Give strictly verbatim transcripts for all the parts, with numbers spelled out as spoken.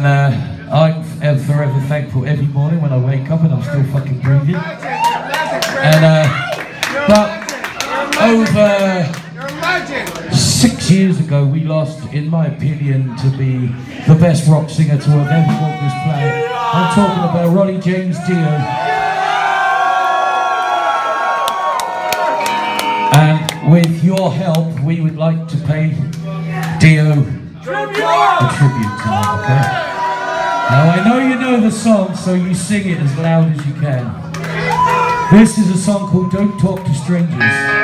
And uh, I'm f forever thankful every morning when I wake up and I'm still fucking breathing. And uh, but over six years ago, we lost, in my opinion, to be the best rock singer to have ever walked this planet. I'm talking about Ronnie James Dio. And with your help, we would like to pay Dio a tribute tonight, okay? Now I know you know the song, so you sing it as loud as you can. This is a song called Don't Talk to Strangers.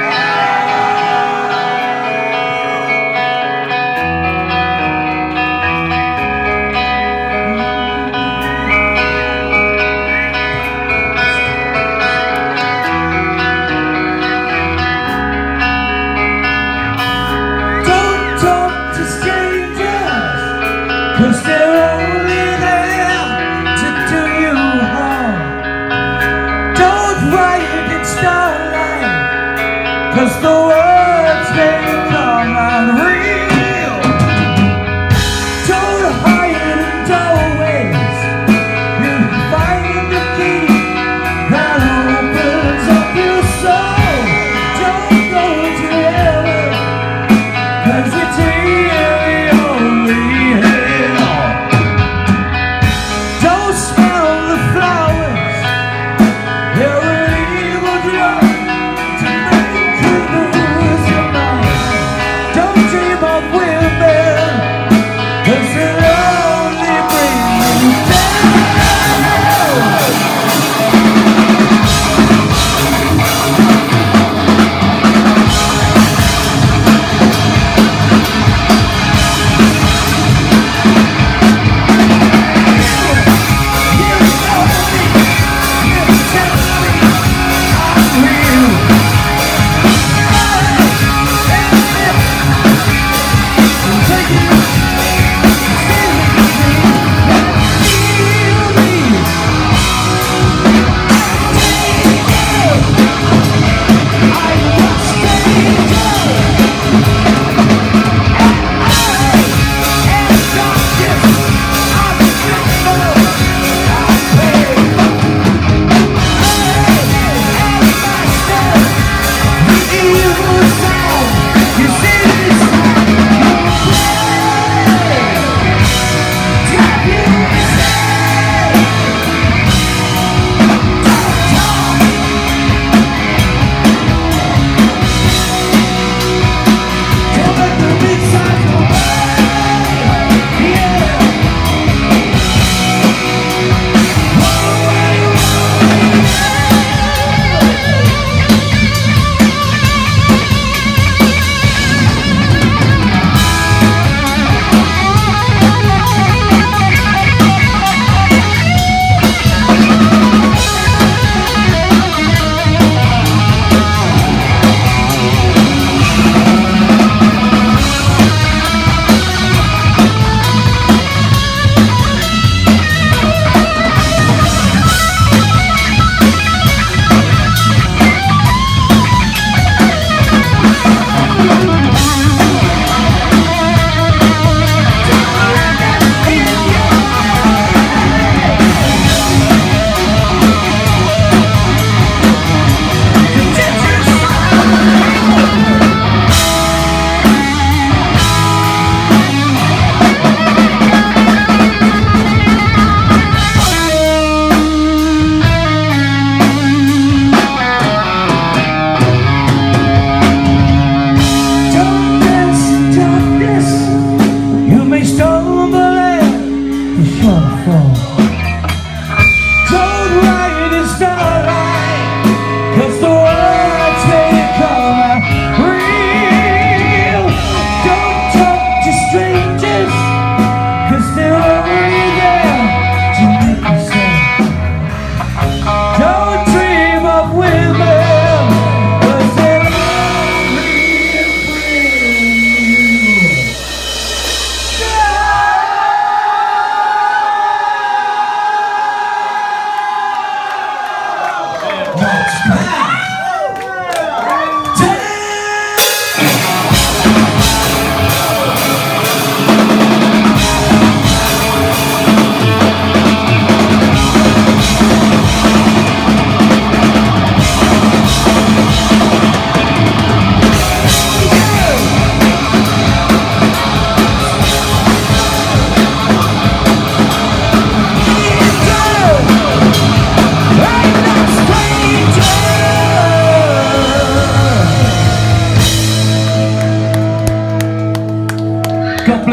Cause they're only there to do you harm. Don't write it in starlight, cause the words may come unreal. Don't hide in doorways, you find the key that opens up your soul. Don't go to heaven, cause it's here the only hell. They're an evil drug to make you move.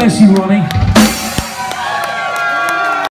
bless you, Ronnie.